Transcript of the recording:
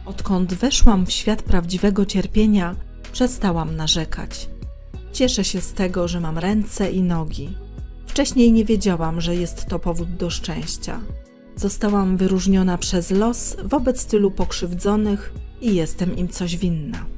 Odkąd weszłam w świat prawdziwego cierpienia, przestałam narzekać. Cieszę się z tego, że mam ręce i nogi. Wcześniej nie wiedziałam, że jest to powód do szczęścia. Zostałam wyróżniona przez los wobec tylu pokrzywdzonych i jestem im coś winna.